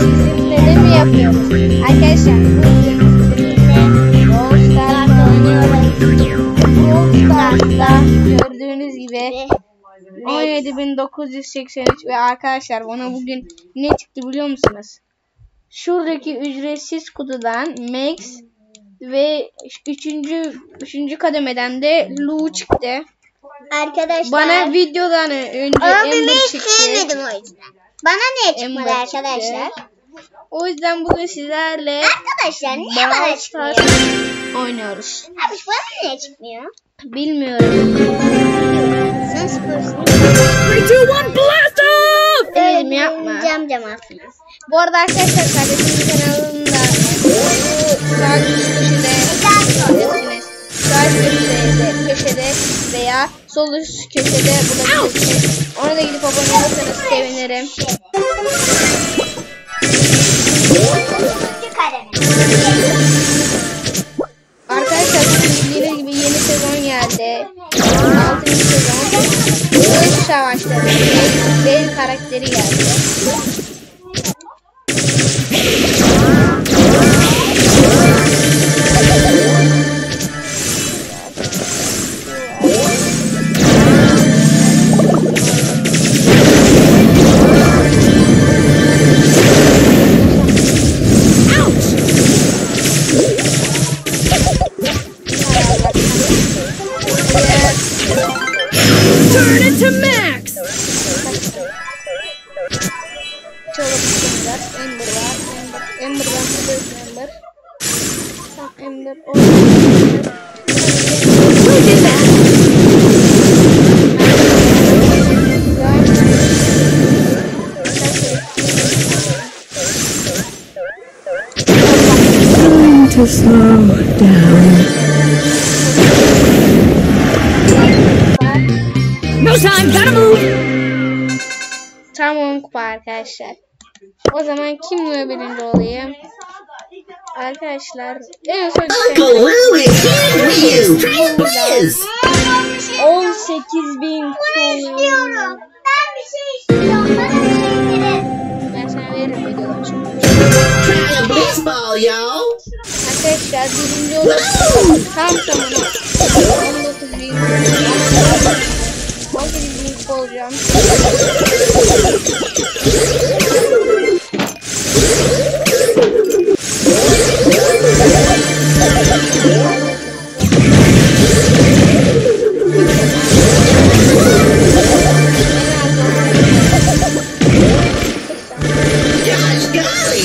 sizinle de mi yapıyoruz? Arkadaşlar bugün sizinle Brawl Stars'ta oynuyoruz. Brawl Stars'ta gördüğünüz gibi 17.983 ve arkadaşlar bana bugün ne çıktı biliyor musunuz? Şuradaki ücretsiz kutudan Max ve 3. kademeden de Lu çıktı. Arkadaşlar bana videodan önce Ember çıktı. Sevmedim o yüzden. Bana niye çıkmadı Ember arkadaşlar? çıktı. O yüzden bugün sizlerle Arkadaşlar niye bana çıkmıyor? oynuyoruz. Abi bana niye çıkmıyor? Bilmiyorum. Sen sıfırsın. 3, 2, 1, blast off! Dedim yapma. Cam aslında. Bu arada arkadaşlar kardeşimin kanalında sağ köşede veya sol üst köşede bulabilirsiniz. Ona da gidip abone olursanız sevinirim. Arkadaşlar bildiğiniz gibi yeni sezon geldi. 6. sezon. Kılıç savaşları. Bel karakteri geldi. Turn it to max! Ember var. Ember'dan buluyoruz Ember. Tamam Ember. Who did that? Time to slow down. No time, gotta move! Tam 10 kupa arkadaşlar. O zaman kimle birinci olayım? Arkadaşlar en son Uncle Lou is here for you. Train Liz. 18.000 İstiyorum. Ben bir şey istiyorum. Bana bir şey verin. Ben sana veririm videodan sonra. Try a baseball, y'all. Arkadaşlar birinci olayım. Tam tamına 19.000 18.000 olacağım. Gosh golly.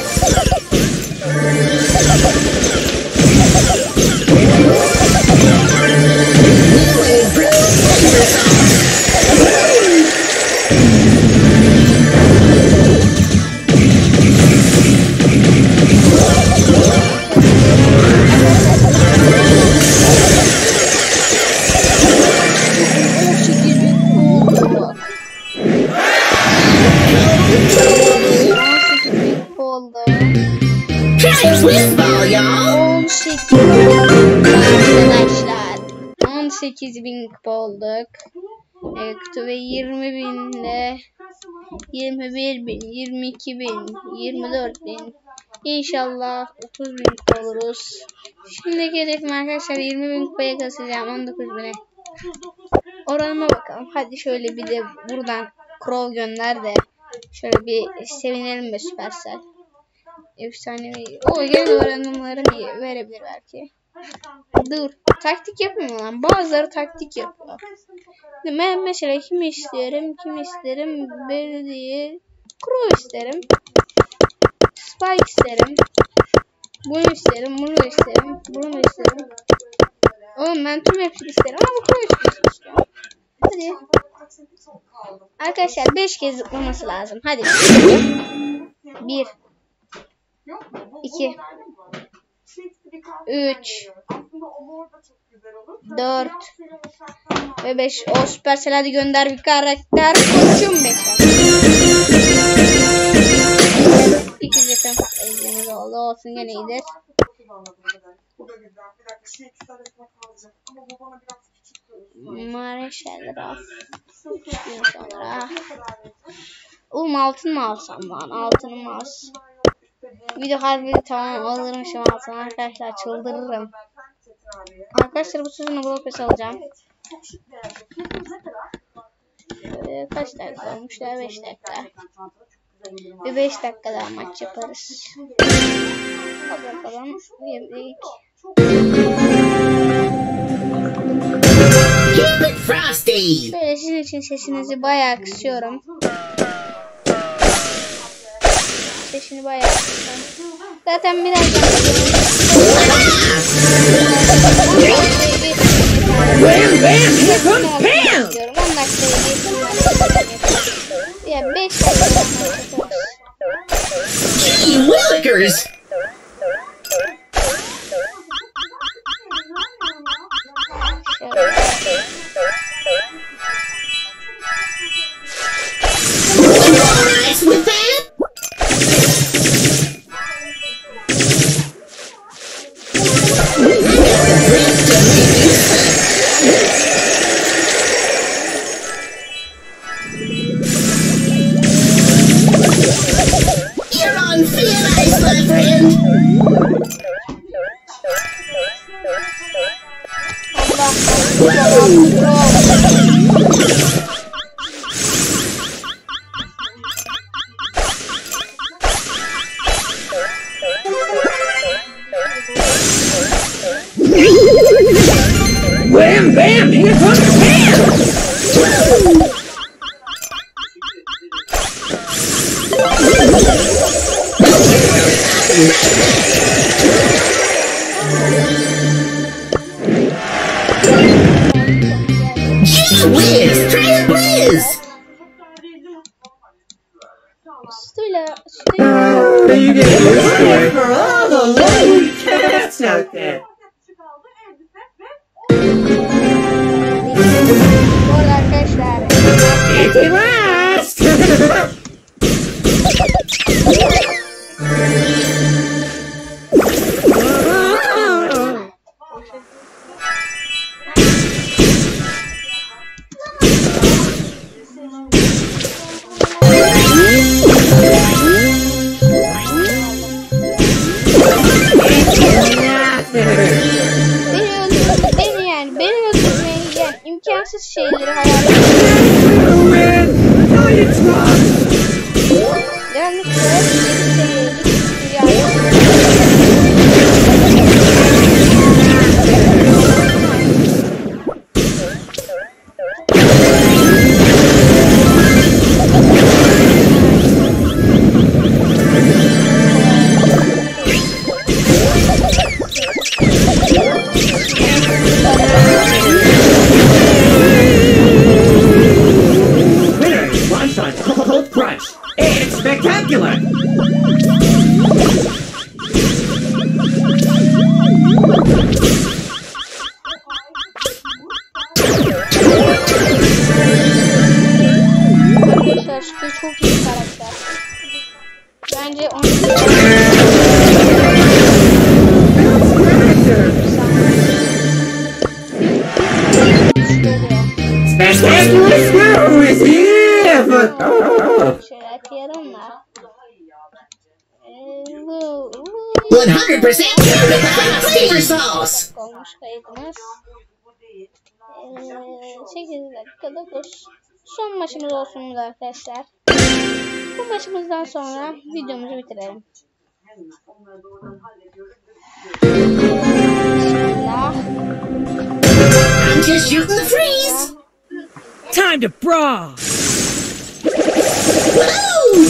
You ain't brilliant. Oldu. Try a baseball, y'all. 18 arkadaşlar. 18.000 kupa olduk. Kutu ve 20.000'de 21.000, 22.000, 24.000. İnşallah 30.000 kupa oluruz. Şimdiki hedefim arkadaşlar 20.000 kupaya kasacağım 19.000'e. Oranıma bakalım. Hadi şöyle bir de buradan Crow gönder de şöyle bir sevinelim be Supercell. Efsanevi. O gene öğrenimlerimi verebilir belki. Dur. Taktik yapmıyor lan. Bazıları taktik yapıyor. Ben mesela kimi isterim? Kim isterim? Belediye. Crow isterim. Spike isterim. Bunu isterim. Bunu isterim. Bunu isterim. Oğlum ben tüm hepsini isterim ama Crow istiyorum. Hadi. Arkadaşlar 5 kez zıplaması lazım. Hadi. 1 2 3 4 ve 5. O Supercell hadi gönder bir karakter. Koçum 5. 2 zekan patlayıcımız oldu. Olsun gene iyidir. Mareşal Raf. Sonra Oğlum altın mı alsam lan? Altınım mı alsam? Video harbi tamam alırmışım altın arkadaşlar, çıldırırım. Arkadaşlar bu sezonu blok alacağım. Kaç dakika olmuş ya? 5 dakika. Bir 5 dakika daha maç yaparız. Hadi bakalım. Girdik. Böyle sizin için sesinizi bayağı kısıyorum. Sesini bayağı kısıyorum. Zaten birazdan Wham bam! Here comes Pam! diyorum. 10 dakikaya ya 5 dakika. Gee willikers! You alright with that? You're on thin ice, my friend. Wham bam! Here comes Pam! Gee whiz! Try a whiz! Sütüyle You get used to it for all the lonely cats out there. bu arada arkadaşlar If it lasts! beni öldürmeyi yani imkansız şeyleri hayal ediyorum. No, it's not! Yalnız seviyelik yani. Winner is lunch on Cold Crunch. It's spectacular! Arkadaşlar Şükrü çok iyi karakter. Bence onu Spectacular Snow is here! But şeyler kıyarım da. 100% flavor sauce! Olmuş kaydımız. 8 dakika 9. Son maçımız olsun da arkadaşlar. Bu maçımızdan sonra videomuzu bitirelim. Bismillah. I'm just shooting the freeze! time to brawl! Woo!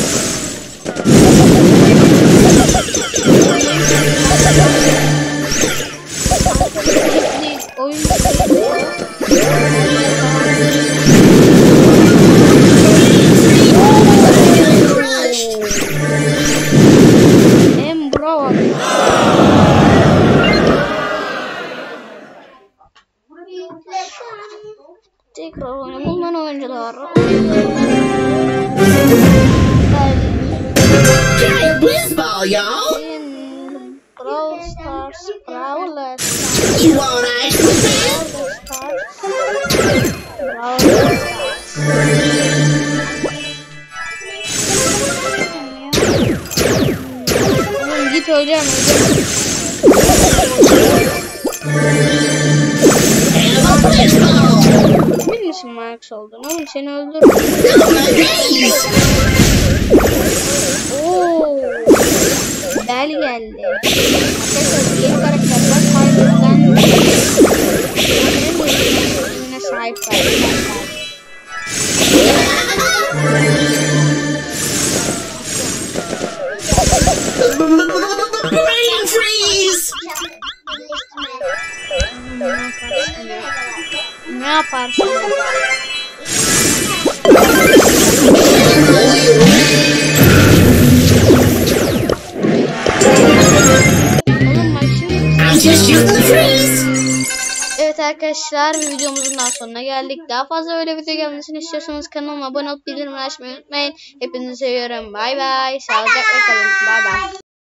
Oyun Crushed! Bravo. Tekrar oyunu bulunan oyuncular. Try a whiz ball, y'all! Brawl Stars, Brawler You alright with that? Stars, Brawl Stars. öleceğim. Emin misin Marx olduğunu? Oğlum seni öldürürüm. Ooo. Bel geldi. Arkadaşlar yeni karakterler Fire'dan yine sahip var. Brain freeze! Ne yaparsın? I'm just shooting the freeze! Evet arkadaşlar, bir videomuzun daha sonuna geldik. Daha fazla böyle video gelmesini istiyorsanız kanalıma abone olup bildirimleri açmayı unutmayın. Hepinizi seviyorum. Bay bay. Sağlıcakla kalın. Bay bay.